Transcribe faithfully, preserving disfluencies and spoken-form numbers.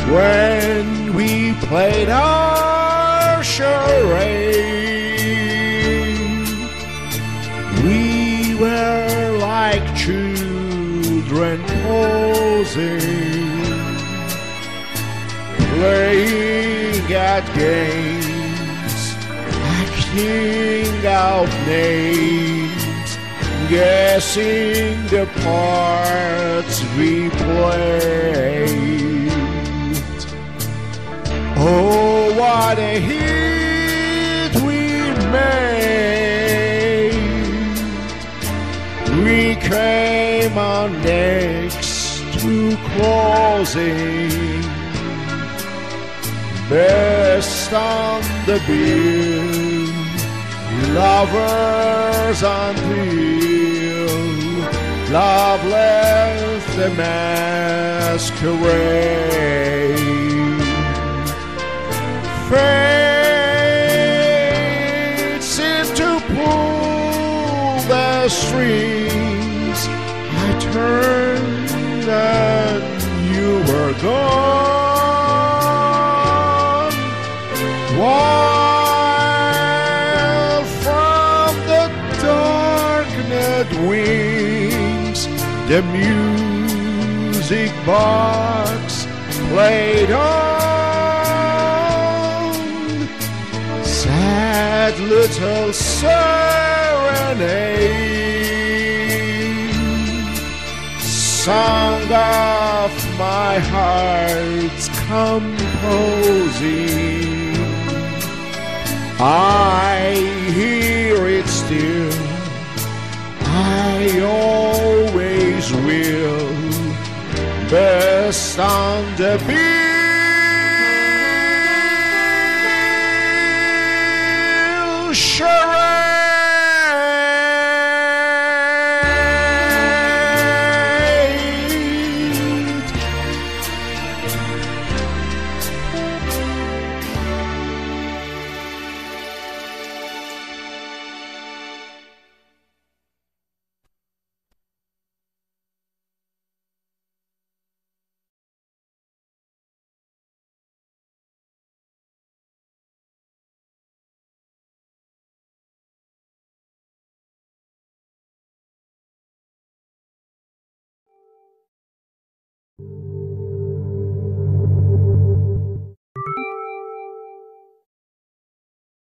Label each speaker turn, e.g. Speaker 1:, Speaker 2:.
Speaker 1: when we played our charade. We were like children posing, playing at games, acting out names, guessing the parts we played. Oh, what a hit we made. We came on next to closing, best on the bill, lovers until love left the masquerade. Fate seemed to pull the strings. I turned and you were gone, while from the darkened wings the music box played on. Sad little serenade, song of my heart's composing. I hear it still, I always will, best on the beat.